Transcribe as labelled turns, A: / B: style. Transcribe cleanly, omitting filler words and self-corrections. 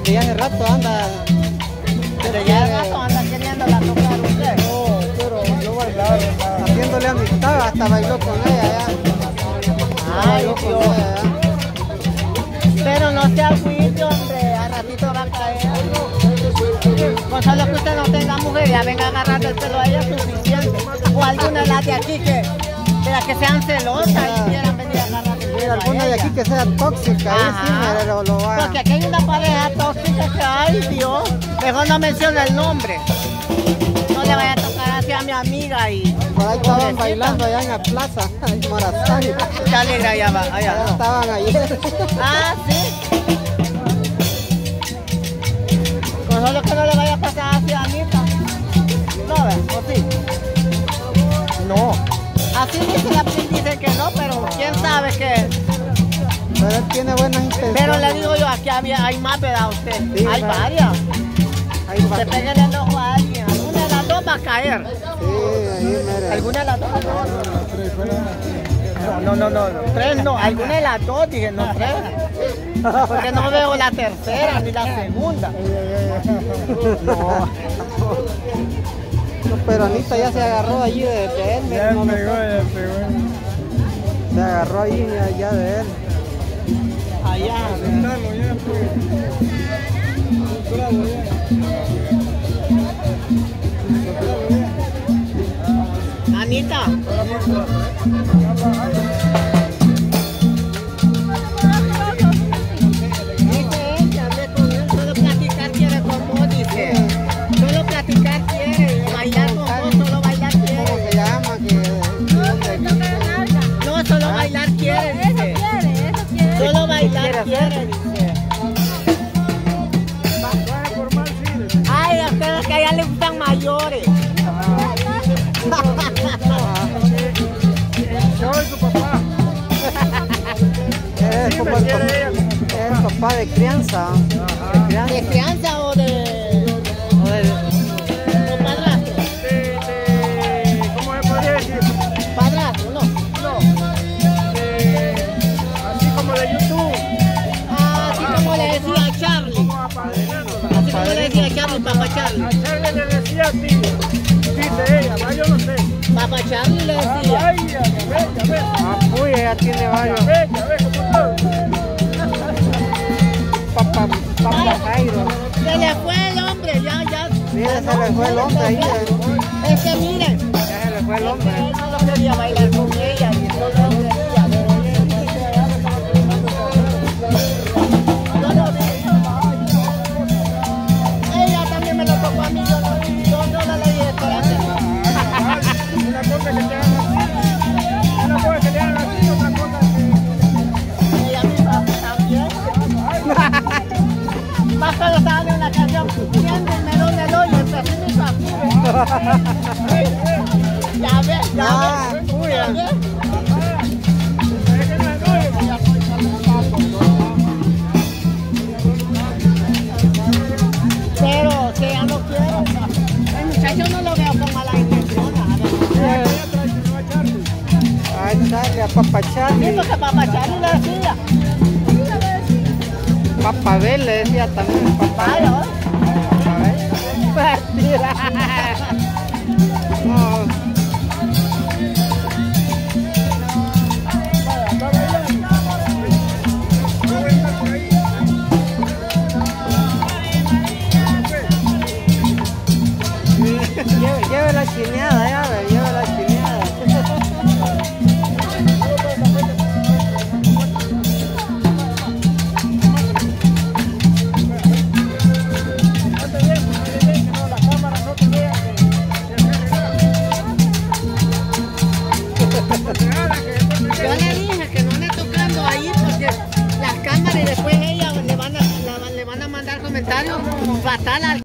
A: que ya hace rato anda.
B: Pero ya hace rato anda queriéndola tocar usted.
A: No, pero yo bailaba. Haciéndole amistad, hasta bailó con ella ya.
B: Ay,
A: Bailó con
B: Dios.
A: ella ya.
B: Pero no se agüite, hombre, a ratito va a caer. Con solo que usted no tenga mujer, ya venga agarrando el pelo a ella es suficiente. O alguna de las de aquí de las que sean celosas y quieran venir a agarrar el pelo
A: Mira,
B: a
A: alguna de
B: ella.
A: aquí que sea tóxica, ahí sí
B: Ajá.
A: lo va.
B: Porque aquí hay una pareja tóxica que, ay Dios, mejor no menciona el nombre. No le vaya a tocar así a mi amiga y...
A: Por ahí estaban
B: pobrecita.
A: bailando allá en la plaza, en Morazán.
B: Qué alegre allá va, allá.
A: Allá estaban ayer.
B: Ah, sí. Con solo que no le vaya a pasar así a Anita. ¿No ve? ¿O sí? No. Así dice la dice que no, pero quién sabe que...
A: Pero él tiene buenas intenciones.
B: Pero le digo yo, aquí hay más, ¿verdad usted?
A: Sí,
B: Hay
A: ¿verdad?
B: varias.
A: Ahí va.
B: Se peguen el ojo a alguien. Alguna de las dos va a caer.
A: Sí, ahí mire.
B: ¿Alguna de las dos? No. Tres no. Alguna de las dos, dije, no tres. Porque no veo la tercera ni la segunda.
A: No. No, pero Anita ya se agarró allí de él.
C: Ya
A: no,
C: pegó, ya pegó.
A: se agarró allí ya de él.
B: Allá.
C: Sentarlo ya, pues. Bravo, ya.
B: Anita. Dice ella, hablé con él, solo platicar quiere con vos, dice. Solo platicar quiere, bailar con vos, solo bailar
A: ¿Cómo
B: quiere.
A: se llama?
B: No, solo bailar quiere, dice. Solo bailar quiere, dice. Ay, a ustedes que a ella les gustan mayores.
C: Soy su papá.
A: Es como el papá de crianza. De crianza.
B: ¿De crianza o de padrastro?
C: ¿Cómo se podría decir?
B: Padrastro, no.
C: No. Así como de YouTube.
B: Así como le decía a Charlie.
C: Como apadrinándola.
B: Así como le decía a Charlie, papá Charlie.
C: A Charlie le decía tío. Dice ella, va, yo no sé.
B: Papá Charlie le decía.
C: Ay, ya ves.
A: Ah, uy, ella tiene varios.
C: Ya ves, como todo.
A: Papá Jairo.
B: Se le fue el hombre, ya.
A: Mira, se le fue el hombre ahí.
B: Es que miren,
A: Ya se le fue el
B: él
A: hombre.
B: no quería bailar con ella y solo quería, pero ella dice que allá le estaba preguntando todo. Yo lo vi. Ella también me lo tocó a mí, yo no le dije espérate.
C: Una cosa que te hagan así. Una cosa que te hagan así, otra cosa que...
B: Ella misma también. Más cuando estaba en una canción, siendo el melón del hoyo, el precipito así. Ya ves.
A: Uy,
B: ¿Ya ves? Pero si ella no quiere, el muchacho no lo veo con mala intención.
A: Ay, Charlie, a papá
B: Sí,
A: Charlie.
B: porque papá Charlie le decía.
A: Papá Bel le decía también. Papá
B: Ay, ¿no?
A: Mentira. No. Lleve la chineada, ya ve, lleve la chineada.
B: Yo le dije que no ande tocando ahí porque las cámaras y después ella le van a mandar comentarios fatales.